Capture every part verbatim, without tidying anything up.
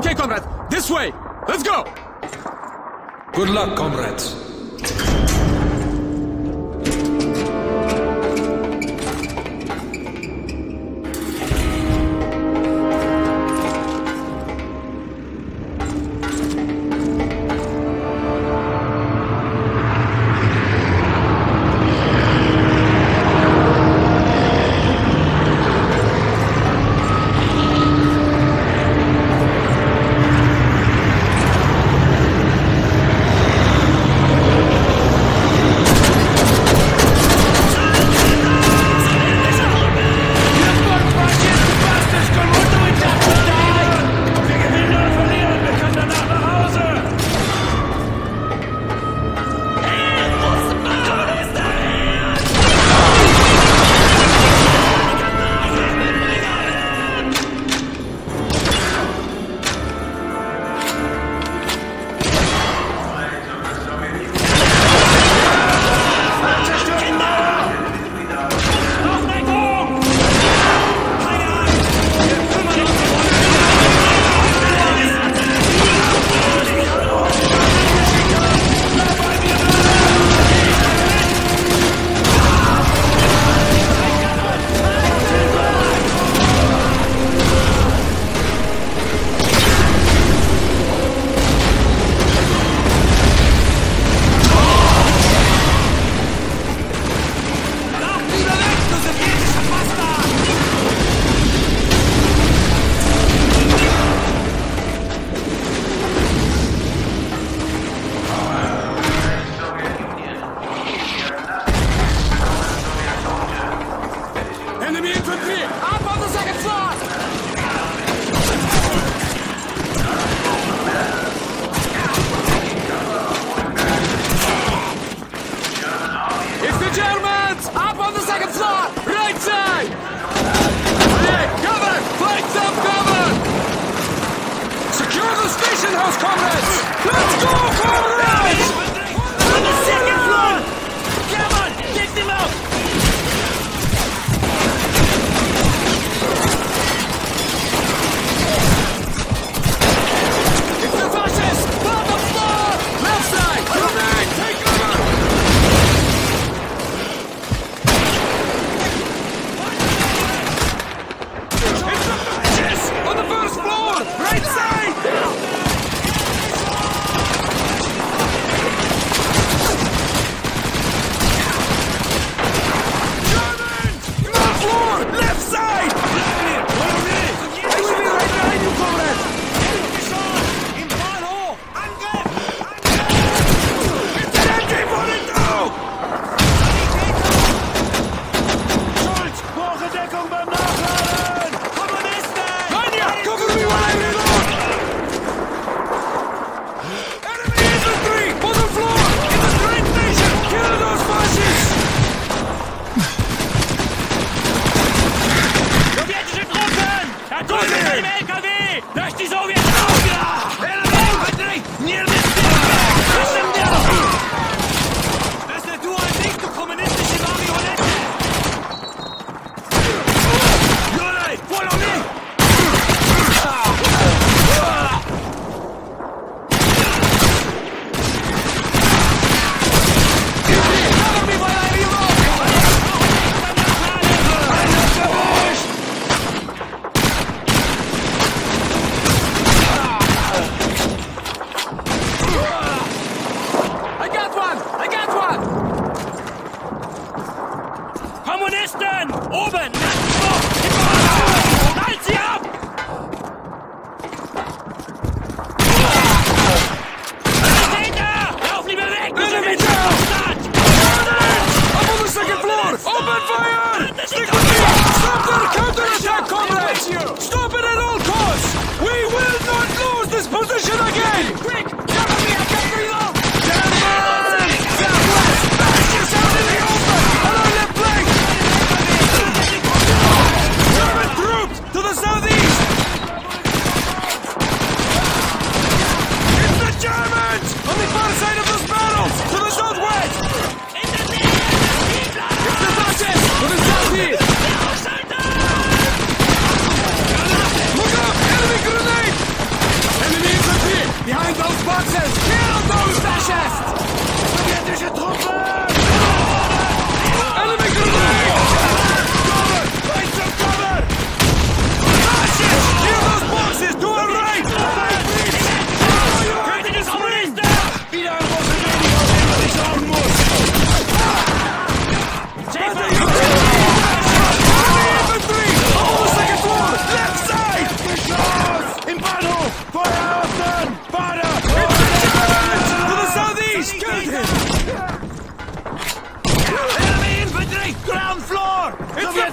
Okay, comrade, this way! Let's go! Good luck, comrades.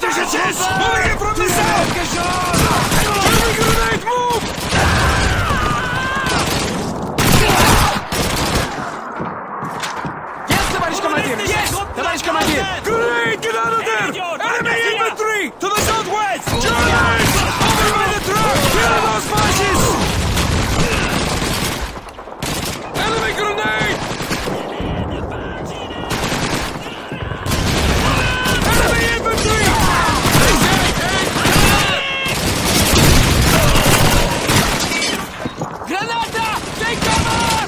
Casualties! Moving in from the south! Enemy grenade, move! Yes, товарищ командир! Yes, товарищ командир! Grenade, get out of there! Enemy infantry! To the southwest! Germans! Over by the truck! Kill those fascists! Enemy grenade! Enemy infantry! Granata! Take cover!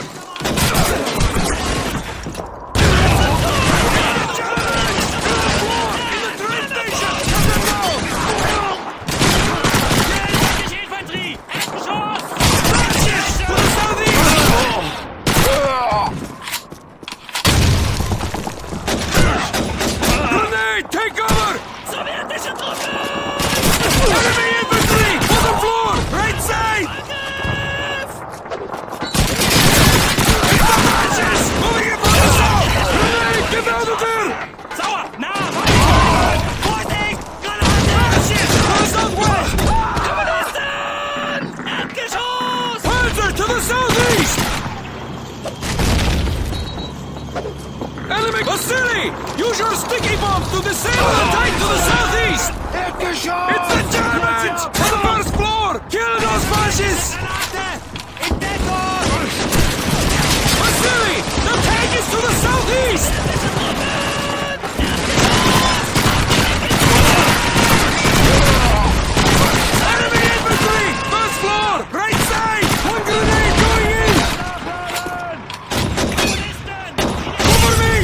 Grenade, take cover! Enemy infantry! Bottom floor! Right side! Moving in from the south! Grenade, get out of there! Sauer! Nah! Weiter! Vorsicht! Granate! To the southwest! Kommunisten! Erdgeschoss! Panzer to the southeast! Enemy Vasily! Use your sticky bombs to disable the tank to the southeast! It's the Germans! On the first floor! Kill those fascists! Granate! In Deckung! Vasily! The tank is to the southeast! Enemy infantry! First floor! Right side! One grenade going in! Cover me!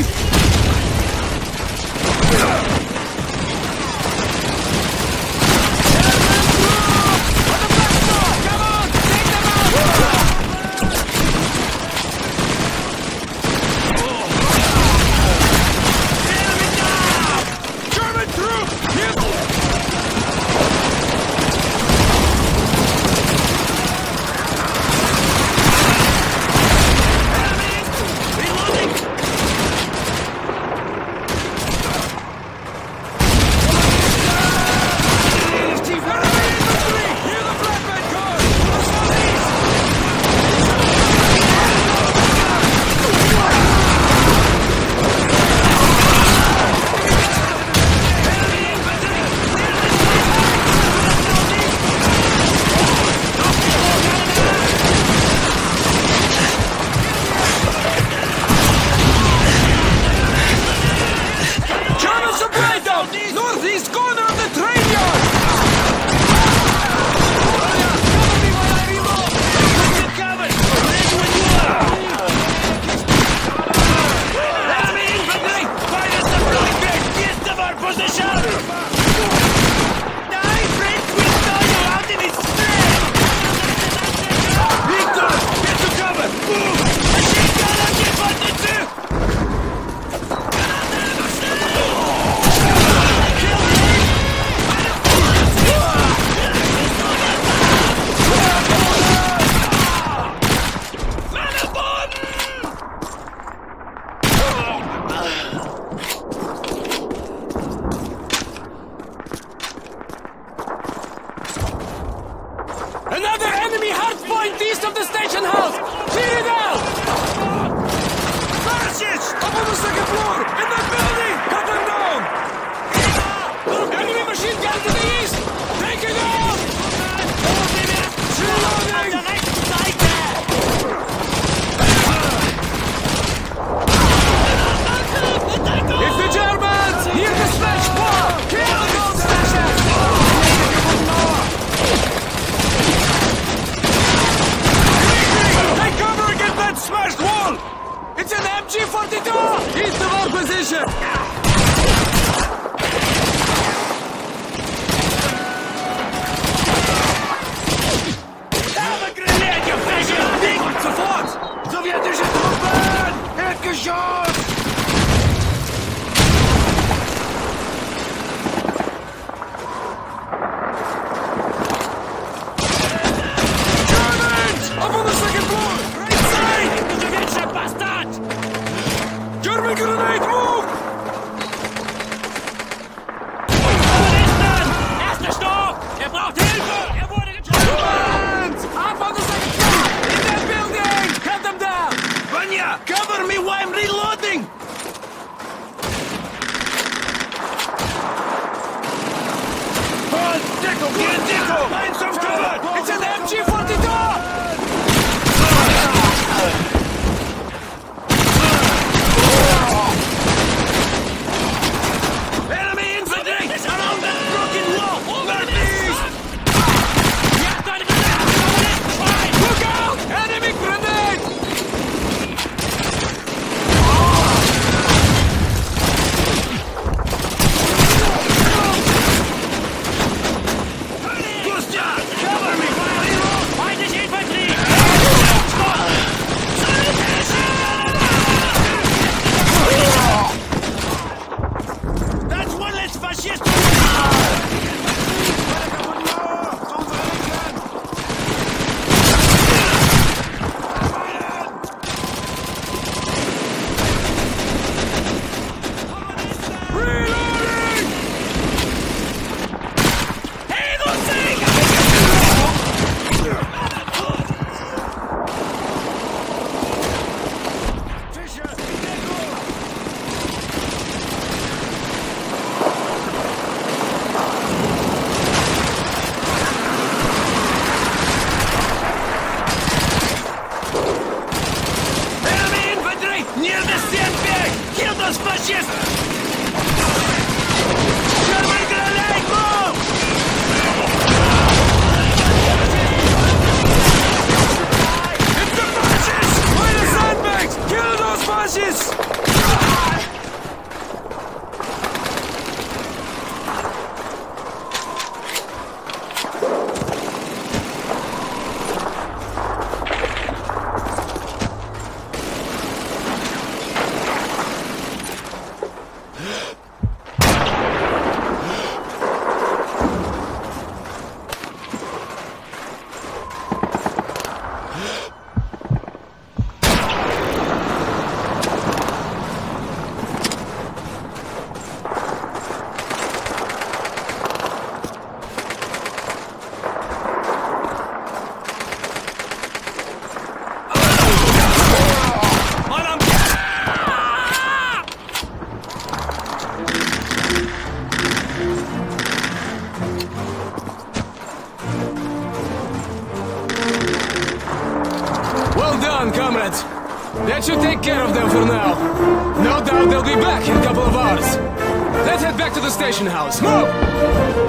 Deco! Get Deco! Find some cover! It's an M G forty-two! Enemy infantry! Around that broken wall! Northeast! Look out! Enemy grenade! Kostya! Cover me! Find this infantry! That's one less fascist! Near the sandbag! Kill those fascists! German grenade, move! It's the fascists! By the sandbags! Kill those fascists! Well done, comrades. That should take care of them for now. No doubt they'll be back in a couple of hours. Let's head back to the station house. Move!